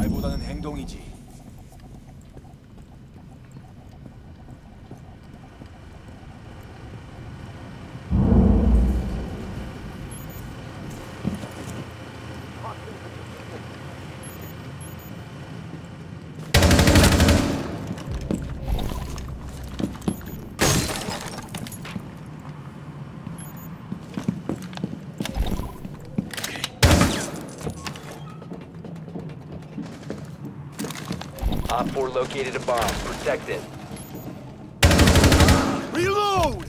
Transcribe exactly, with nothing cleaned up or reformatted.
말보다는 행동이지. Op four located a bomb. Protect it. Reload!